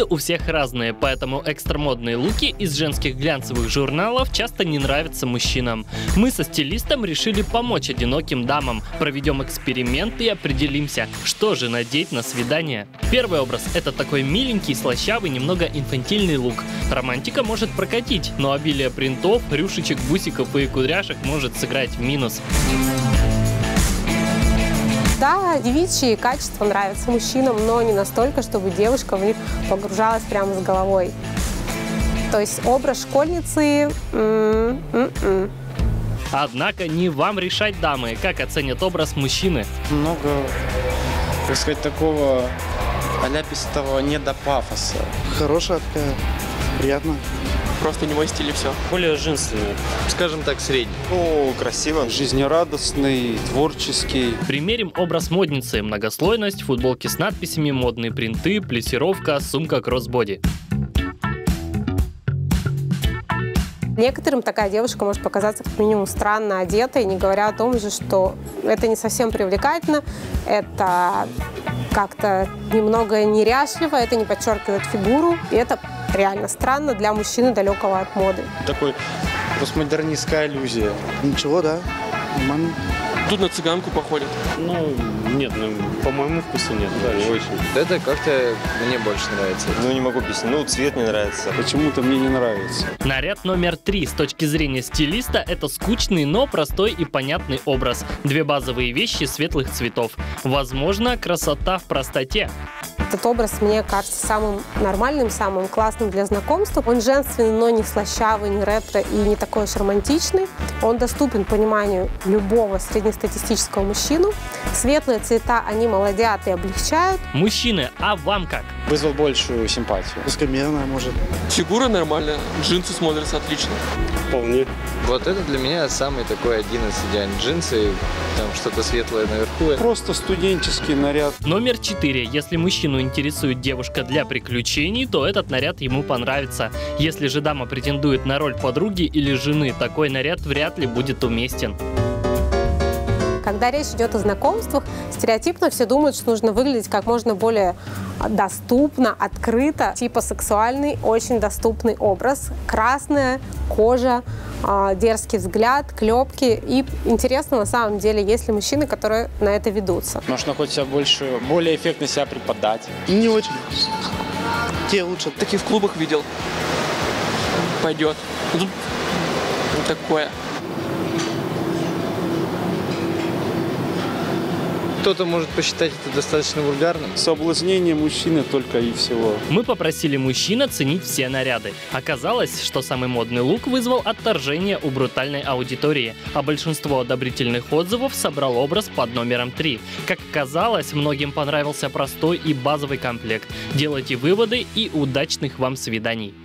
Вкусы у всех разные, поэтому экстрамодные луки из женских глянцевых журналов часто не нравятся мужчинам. Мы со стилистом решили помочь одиноким дамам. Проведем эксперимент и определимся, что же надеть на свидание. Первый образ – это такой миленький, слащавый, немного инфантильный лук. Романтика может прокатить, но обилие принтов, рюшечек, бусиков и кудряшек может сыграть в минус. Да, девичьи качества нравятся мужчинам, но не настолько, чтобы девушка в них погружалась прямо с головой. То есть образ школьницы... Однако не вам решать, дамы, как оценят образ мужчины. Много, так сказать, такого аляпистого не до пафоса. Хорошая такая, приятно. Просто не мой стиль и все. Более женственный, скажем так, средний. Ну, красиво. Жизнерадостный, творческий. Примерим образ модницы. Многослойность, футболки с надписями, модные принты, плессировка, сумка кроссбоди. Некоторым такая девушка может показаться как минимум странно одетой, не говоря о том же, что это не совсем привлекательно, это как-то немного неряшливо, это не подчеркивает фигуру, и это реально странно для мужчины, далекого от моды. Такой постмодернистская иллюзия. Ничего, да, нормально. Тут на цыганку походят. Ну, нет, по моему вкусу нет, да, не очень. Это как-то мне больше нравится. Ну, не могу объяснить. Ну, цвет не нравится. Почему-то мне не нравится. Наряд номер 3 с точки зрения стилиста – это скучный, но простой и понятный образ. Две базовые вещи светлых цветов. Возможно, красота в простоте. Этот образ мне кажется самым нормальным, самым классным для знакомства. Он женственный, но не слащавый, не ретро и не такой уж романтичный. Он доступен пониманию любого среднестатистического мужчину. Светлые цвета, они молодят и облегчают. Мужчины, а вам как? Вызвал большую симпатию. Высокомерная, может. Фигура нормальная, джинсы смотрятся отлично. Вполне. Вот это для меня самый такой один из идеальных. Джинсы, там что-то светлое наверху. Просто студенческий наряд. Номер 4. Если мужчину интересует девушка для приключений, то этот наряд ему понравится. Если же дама претендует на роль подруги или жены, такой наряд вряд ли будет уместен. Когда речь идет о знакомствах, стереотипно все думают, что нужно выглядеть как можно более доступно, открыто, типа сексуальный, очень доступный образ. Красная кожа, дерзкий взгляд, клепки. И интересно на самом деле, есть ли мужчины, которые на это ведутся. Нужно хоть себя больше, более эффектно себя преподать. Не очень. Те лучше. Такие в клубах видел. Пойдет. Ну, тут такое. Кто-то может посчитать это достаточно вульгарным. Соблазнение мужчины только и всего. Мы попросили мужчин оценить все наряды. Оказалось, что самый модный лук вызвал отторжение у брутальной аудитории, а большинство одобрительных отзывов собрал образ под номером 3. Как оказалось, многим понравился простой и базовый комплект. Делайте выводы и удачных вам свиданий!